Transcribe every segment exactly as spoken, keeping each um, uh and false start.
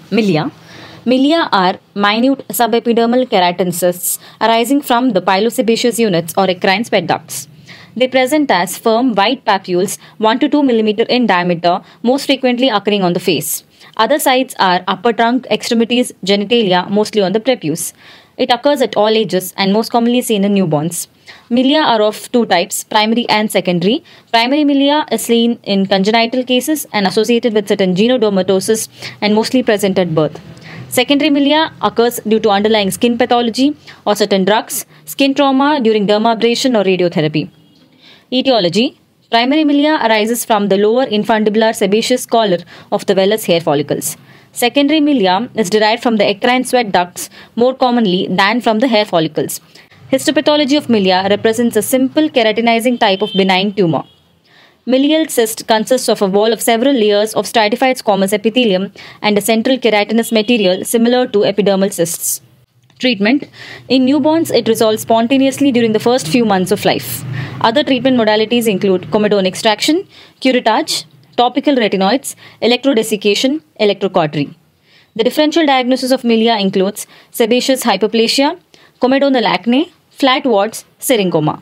Milia. Milia are minute subepidermal keratin cysts arising from the pilosebaceous units or eccrine sweat ducts. They present as firm white papules one to two millimeters in diameter, most frequently occurring on the face. Other sites are upper trunk, extremities, genitalia, mostly on the prepuce. It occurs at all ages and most commonly seen in newborns. Milia are of two types, primary and secondary. Primary milia is seen in congenital cases and associated with certain genodermatosis and mostly present at birth. Secondary milia occurs due to underlying skin pathology or certain drugs, skin trauma during dermabrasion or radiotherapy. Etiology. Primary milia arises from the lower infundibular sebaceous collar of the vellus hair follicles. Secondary milia is derived from the eccrine sweat ducts more commonly than from the hair follicles. Histopathology of milia represents a simple keratinizing type of benign tumor. Milial cyst consists of a wall of several layers of stratified squamous epithelium and a central keratinous material similar to epidermal cysts. Treatment. In newborns, it resolves spontaneously during the first few months of life. Other treatment modalities include comedone extraction, curettage, topical retinoids, electrodesiccation, electrocautery. The differential diagnosis of milia includes sebaceous hyperplasia, comedonal acne, flat warts, syringoma.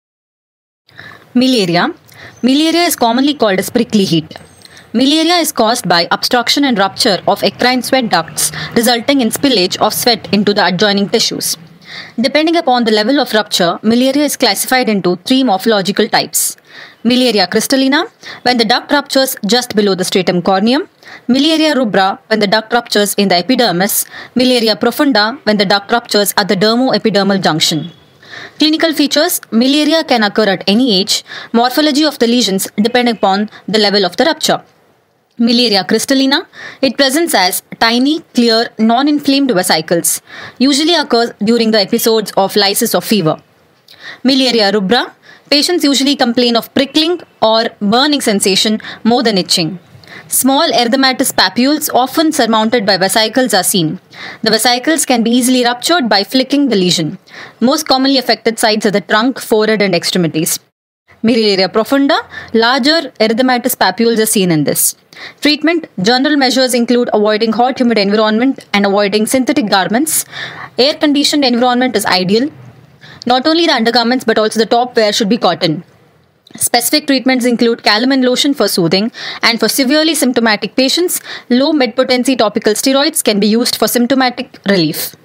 Miliaria. Miliaria is commonly called as prickly heat. Miliaria is caused by obstruction and rupture of eccrine sweat ducts, resulting in spillage of sweat into the adjoining tissues. Depending upon the level of rupture, miliaria is classified into three morphological types. Miliaria crystallina, when the duct ruptures just below the stratum corneum. Miliaria rubra, when the duct ruptures in the epidermis. Miliaria profunda, when the duct ruptures at the dermo-epidermal junction. Clinical features. Miliaria can occur at any age. Morphology of the lesions depend upon the level of the rupture. Miliaria crystallina. It presents as tiny, clear, non-inflamed vesicles. Usually occurs during the episodes of lysis or fever. Miliaria rubra. Patients usually complain of prickling or burning sensation more than itching. Small erythematous papules, often surmounted by vesicles, are seen. The vesicles can be easily ruptured by flicking the lesion. Most commonly affected sites are the trunk, forehead, and extremities. Miliaria profunda, larger erythematous papules are seen in this. Treatment. General measures include avoiding hot, humid environment and avoiding synthetic garments. Air-conditioned environment is ideal. Not only the undergarments but also the top wear should be cotton. Specific treatments include calamine lotion for soothing, and for severely symptomatic patients, low med potency topical steroids can be used for symptomatic relief.